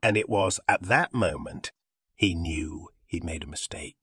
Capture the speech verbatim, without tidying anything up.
And it was at that moment he knew he'd made a mistake.